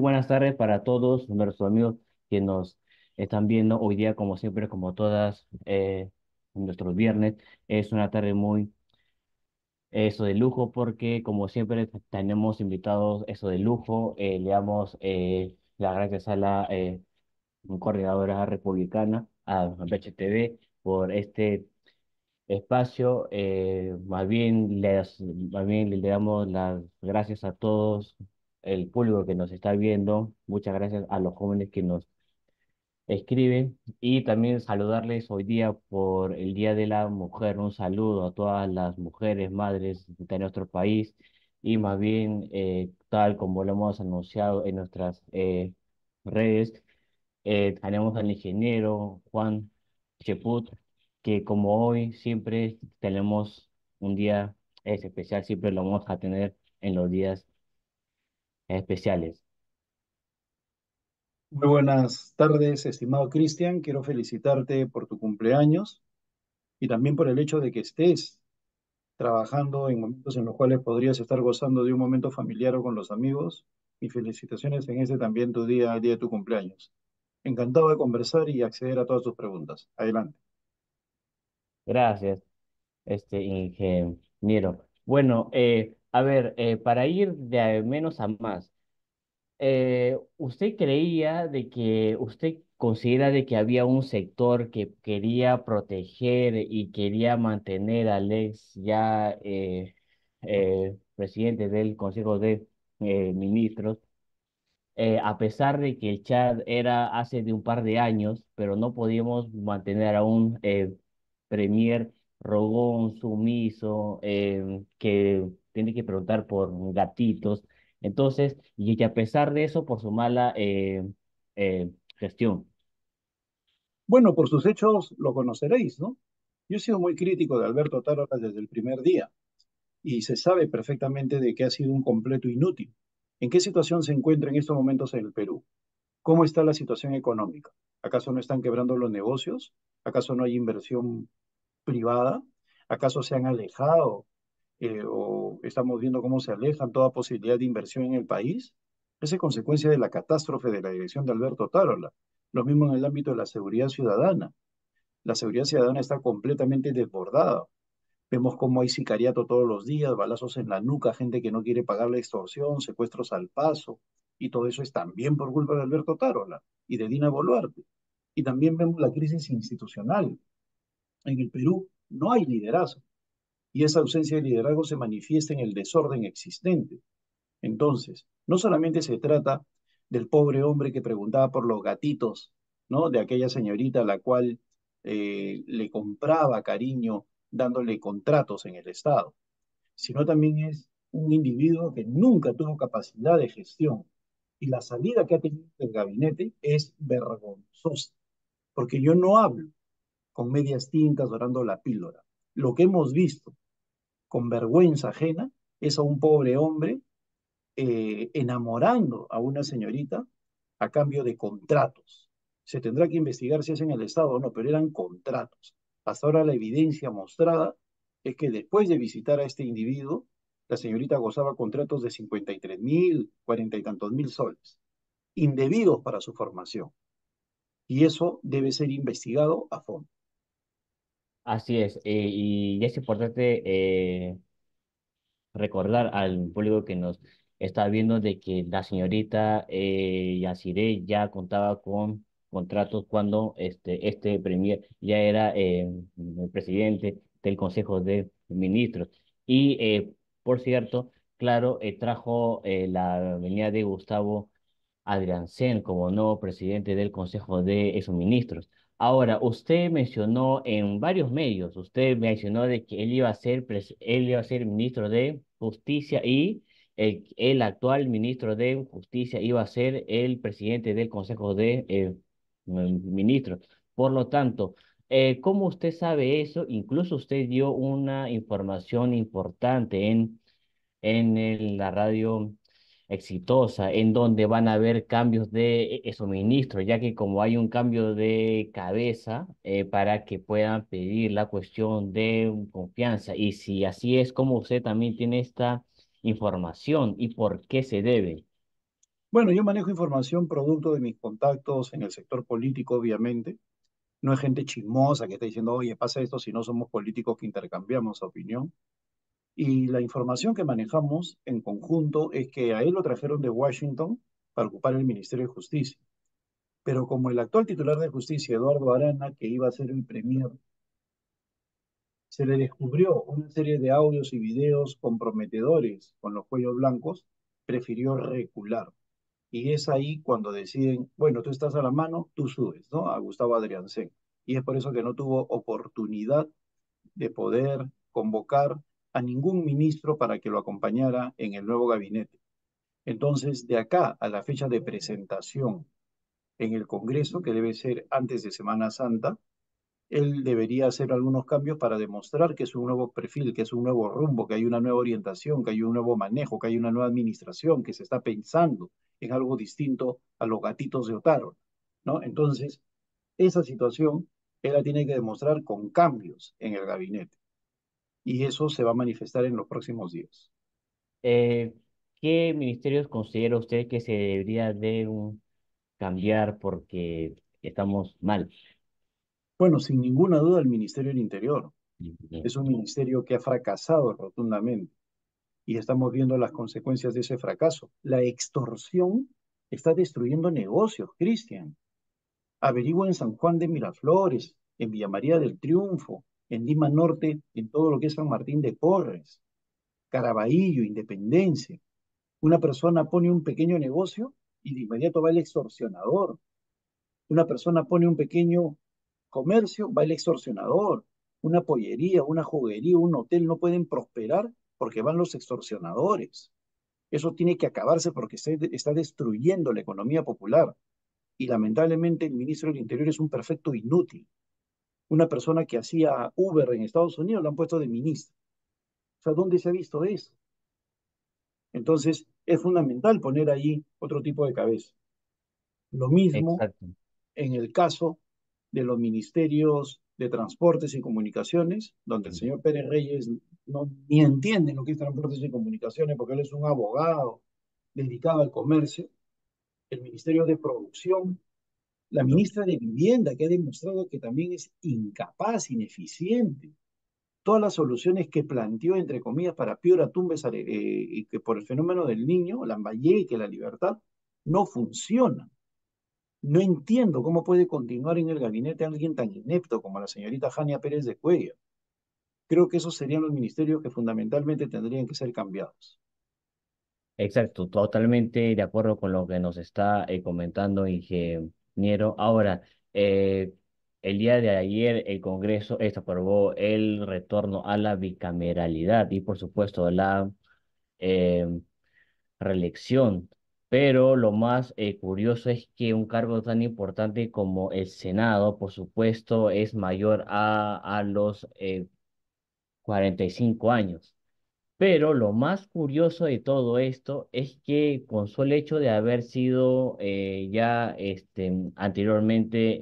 buenas tardes para todos nuestros amigos que nos están viendo hoy día, como siempre, como todas nuestros viernes. Es una tarde muy eso de lujo porque, como siempre, tenemos invitados eso de lujo. Le damos las gracias a la coordinadora republicana, a BHTV, por este espacio. Más bien le damos las gracias a todos el público que nos está viendo. Muchas gracias a los jóvenes que nos escriben y también saludarles hoy día por el Día de la Mujer. Un saludo a todas las mujeres, madres de nuestro país y más bien, tal como lo hemos anunciado en nuestras redes. Tenemos al ingeniero Juan Cheput, que como hoy siempre tenemos un día especial, siempre lo vamos a tener en los días especiales. Muy buenas tardes, estimado Cristian. Quiero felicitarte por tu cumpleaños y también por el hecho de que estés trabajando en momentos en los cuales podrías estar gozando de un momento familiar o con los amigos. Y felicitaciones en ese también tu día, el día de tu cumpleaños. Encantado de conversar y acceder a todas tus preguntas. Adelante. Gracias, ingeniero. Bueno, a ver, para ir de menos a más. ¿Usted creía de que usted considera de que había un sector que quería proteger y quería mantener al ex ya presidente del Consejo de Ministros, a pesar de que el Chad era hace de un par de años, pero no podíamos mantener a un premier rogón, sumiso, que tiene que preguntar por gatitos? Entonces, y que a pesar de eso, por su mala gestión. Bueno, por sus hechos lo conoceréis, ¿no? Yo he sido muy crítico de Alberto Tarola desde el primer día y se sabe perfectamente de que ha sido un completo inútil. ¿En qué situación se encuentra en estos momentos en el Perú? ¿Cómo está la situación económica? ¿Acaso no están quebrando los negocios? ¿Acaso no hay inversión privada? ¿Acaso se han alejado o estamos viendo cómo se alejan toda posibilidad de inversión en el país? Es consecuencia de la catástrofe de la dirección de Alberto Tarola. Lo mismo en el ámbito de la seguridad ciudadana. La seguridad ciudadana está completamente desbordada. Vemos cómo hay sicariato todos los días, balazos en la nuca, gente que no quiere pagar la extorsión, secuestros al paso, y todo eso es también por culpa de Alberto Tarola y de Dina Boluarte. Y también vemos la crisis institucional. En el Perú no hay liderazgo, y esa ausencia de liderazgo se manifiesta en el desorden existente. Entonces, no solamente se trata del pobre hombre que preguntaba por los gatitos, ¿no? De aquella señorita a la cual le compraba cariño dándole contratos en el Estado, sino también es un individuo que nunca tuvo capacidad de gestión. Y la salida que ha tenido del gabinete es vergonzosa, porque yo no hablo con medias tintas dorando la píldora. Lo que hemos visto con vergüenza ajena es a un pobre hombre enamorando a una señorita a cambio de contratos. Se tendrá que investigar si es en el Estado o no, pero eran contratos. Hasta ahora la evidencia mostrada es que después de visitar a este individuo, la señorita gozaba contratos de 53.000, 40 y tantos mil soles, indebidos para su formación. Y eso debe ser investigado a fondo. Así es, y es importante recordar al público que nos está viendo de que la señorita Yaciré ya contaba con contratos cuando este premier ya era el presidente del Consejo de Ministros. Y por cierto, claro, trajo la venida de Gustavo Adrianzen como nuevo presidente del Consejo de esos Ministros. Ahora, usted mencionó en varios medios, usted mencionó de que él iba a ser ministro de Justicia y el actual ministro de Justicia iba a ser el presidente del Consejo de Ministros. Por lo tanto, ¿cómo usted sabe eso? Incluso usted dio una información importante la radio exitosa, en donde van a haber cambios de suministro, ya que como hay un cambio de cabeza, para que puedan pedir la cuestión de confianza. Y si así es, ¿cómo usted también tiene esta información y por qué se debe? Bueno, yo manejo información producto de mis contactos en el sector político, obviamente. No es gente chismosa que está diciendo, oye, pasa esto, si no somos políticos que intercambiamos opinión. Y la información que manejamos en conjunto es que a él lo trajeron de Washington para ocupar el Ministerio de Justicia. Pero como el actual titular de Justicia, Eduardo Arana, que iba a ser el premier, se le descubrió una serie de audios y videos comprometedores con los cuellos blancos, prefirió recular. Y es ahí cuando deciden, bueno, tú estás a la mano, tú subes, ¿no? A Gustavo Adriancén. Y es por eso que no tuvo oportunidad de poder convocar a ningún ministro para que lo acompañara en el nuevo gabinete. Entonces, de acá a la fecha de presentación en el Congreso, que debe ser antes de Semana Santa, él debería hacer algunos cambios para demostrar que es un nuevo perfil, que es un nuevo rumbo, que hay una nueva orientación, que hay un nuevo manejo, que hay una nueva administración, que se está pensando en algo distinto a los gatitos de Otaro, ¿no? Entonces, esa situación él la tiene que demostrar con cambios en el gabinete y eso se va a manifestar en los próximos días. Eh, ¿Qué ministerios considera usted que se debería de cambiar porque estamos mal? Bueno, sin ninguna duda el Ministerio del Interior Bien. es un ministerio que ha fracasado rotundamente y estamos viendo las consecuencias de ese fracaso. La extorsión está destruyendo negocios, Cristian. Averigua en San Juan de Miraflores, en Villa María del Triunfo, en Lima Norte, en todo lo que es San Martín de Porres, Caraballo, Independencia. Una persona pone un pequeño negocio y de inmediato va el extorsionador. Una persona pone un pequeño comercio, va el extorsionador. Una pollería, una juguería, un hotel no pueden prosperar porque van los extorsionadores. Eso tiene que acabarse porque está destruyendo la economía popular. Y lamentablemente el ministro del Interior es un perfecto inútil. Una persona que hacía Uber en Estados Unidos lo han puesto de ministro. O sea, ¿dónde se ha visto eso? Entonces, es fundamental poner ahí otro tipo de cabeza. Lo mismo Exacto. en el caso de los ministerios de Transportes y Comunicaciones, donde el señor Pérez Reyes no, ni entiende lo que es Transportes y Comunicaciones porque él es un abogado dedicado al comercio, el Ministerio de Producción, la ministra de Vivienda, que ha demostrado que también es incapaz, ineficiente. Todas las soluciones que planteó, entre comillas, para Piura Tumbes, y que por el fenómeno del niño, Lambayeque, la libertad, no funcionan. No entiendo cómo puede continuar en el gabinete alguien tan inepto como la señorita Jania Pérez de Cuellar. Creo que esos serían los ministerios que fundamentalmente tendrían que ser cambiados. Exacto, totalmente de acuerdo con lo que nos está comentando ingeniero. Ahora, eh, el día de ayer el Congreso aprobó el retorno a la bicameralidad y por supuesto la eh, reelección. Pero lo más curioso es que un cargo tan importante como el Senado, por supuesto, es mayor a los 45 años. Pero lo más curioso de todo esto es que con solo hecho de haber sido ya anteriormente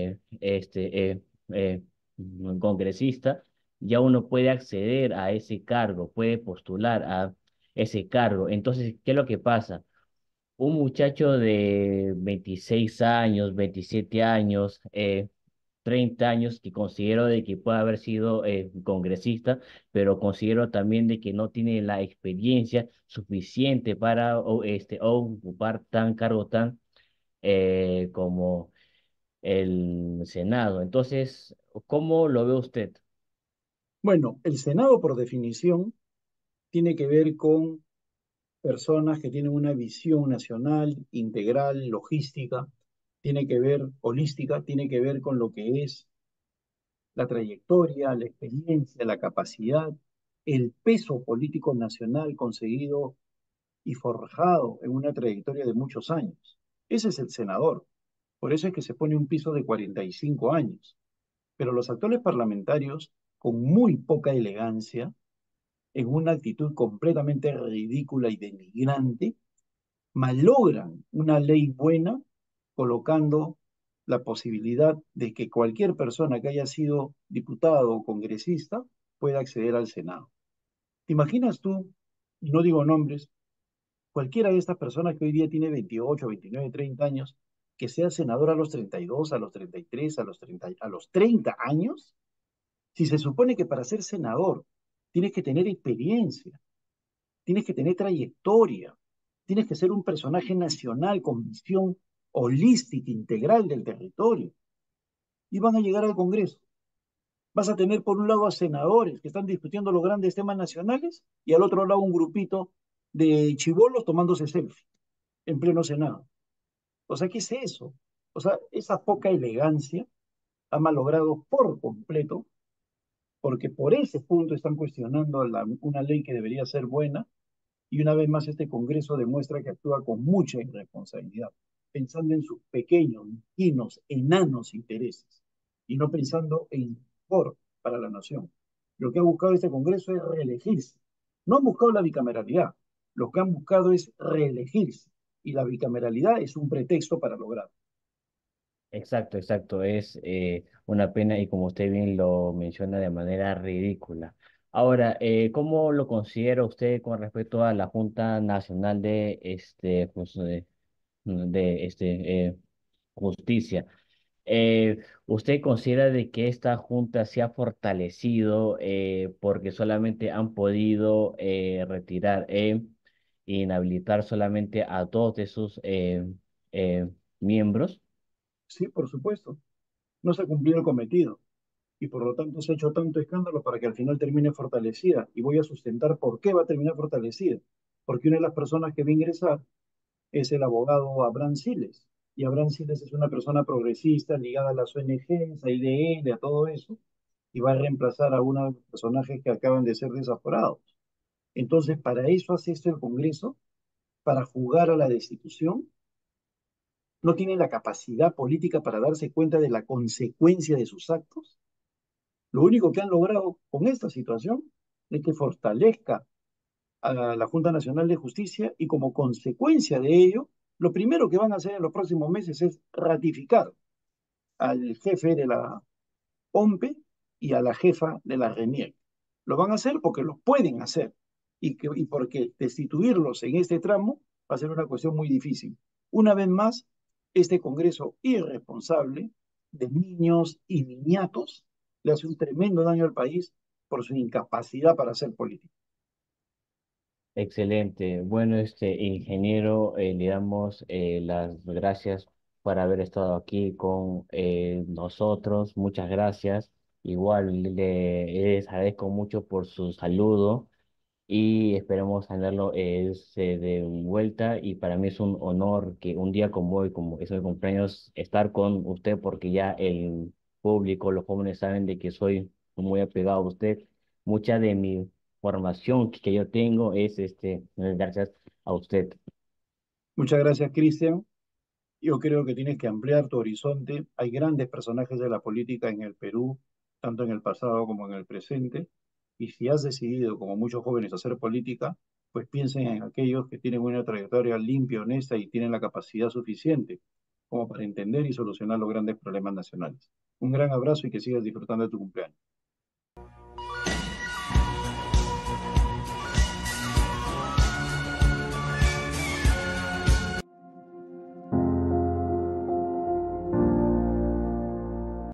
congresista, ya uno puede acceder a ese cargo, puede postular a ese cargo. Entonces, ¿qué es lo que pasa? Un muchacho de 26 años, 27 años, 30 años que considero de que puede haber sido congresista, pero considero también de que no tiene la experiencia suficiente para ocupar tan cargo tan como el Senado. Entonces, ¿cómo lo ve usted? Bueno, el Senado, por definición, tiene que ver con personas que tienen una visión nacional, integral, logística, tiene que ver, holística, tiene que ver con lo que es la trayectoria, la experiencia, la capacidad, el peso político nacional conseguido y forjado en una trayectoria de muchos años. Ese es el senador. Por eso es que se pone un piso de 45 años. Pero los actuales parlamentarios, con muy poca elegancia, en una actitud completamente ridícula y denigrante, malogran una ley buena colocando la posibilidad de que cualquier persona que haya sido diputado o congresista pueda acceder al Senado. ¿Te imaginas tú, y no digo nombres, Cualquiera de estas personas que hoy día tiene 28, 29, 30 años, que sea senador a los 32, a los 33, a los 30 años, si se supone que para ser senador tienes que tener experiencia, tienes que tener trayectoria, tienes que ser un personaje nacional con visión holística, integral del territorio, y van a llegar al Congreso. Vas a tener por un lado a senadores que están discutiendo los grandes temas nacionales y al otro lado un grupito de chibolos tomándose selfie en pleno Senado. O sea, ¿qué es eso? O sea, esa poca elegancia ha malogrado por completo, porque por ese punto están cuestionando una ley que debería ser buena, y una vez más este Congreso demuestra que actúa con mucha irresponsabilidad, pensando en sus pequeños, mezquinos, enanos intereses, y no pensando en mejor para la nación. Lo que ha buscado este Congreso es reelegirse. No han buscado la bicameralidad, lo que han buscado es reelegirse, y la bicameralidad es un pretexto para lograrlo. Exacto, exacto. Es una pena y como usted bien lo menciona de manera ridícula. Ahora, ¿cómo lo considera usted con respecto a la Junta Nacional de Justicia? ¿Usted considera de que esta junta se ha fortalecido porque solamente han podido retirar e inhabilitar solamente a dos de sus eh, miembros? Sí, por supuesto, no se ha cumplido el cometido, y por lo tanto se ha hecho tanto escándalo para que al final termine fortalecida. Y voy a sustentar por qué va a terminar fortalecida. Porque una de las personas que va a ingresar es el abogado Abraham Siles. Y Abraham Siles es una persona progresista ligada a las ONGs, a IDL, a todo eso, y va a reemplazar a unos personajes que acaban de ser desaforados. Entonces, para eso hace esto el Congreso, para jugar a la destitución. No tiene la capacidad política para darse cuenta de la consecuencia de sus actos. Lo único que han logrado con esta situación es que fortalezca a la Junta Nacional de Justicia, y como consecuencia de ello, lo primero que van a hacer en los próximos meses es ratificar al jefe de la OMPE y a la jefa de la RENIEC. Lo van a hacer porque lo pueden hacer, y porque destituirlos en este tramo va a ser una cuestión muy difícil. Una vez más, este Congreso irresponsable de niños y niñatos le hace un tremendo daño al país por su incapacidad para hacer política. Excelente. Bueno, ingeniero, le damos las gracias por haber estado aquí con nosotros. Muchas gracias. Igual les agradezco mucho por su saludo y esperemos tenerlo de vuelta. Y para mí es un honor que un día como hoy, como es mi cumpleaños, estar con usted porque ya el público, los jóvenes saben de que soy muy apegado a usted. Mucha de mi formación que yo tengo es gracias a usted. Muchas gracias, Cristian. Yo creo que tienes que ampliar tu horizonte. Hay grandes personajes de la política en el Perú, tanto en el pasado como en el presente. Y si has decidido, como muchos jóvenes, hacer política, pues piensen en aquellos que tienen una trayectoria limpia, honesta y tienen la capacidad suficiente como para entender y solucionar los grandes problemas nacionales. Un gran abrazo y que sigas disfrutando de tu cumpleaños.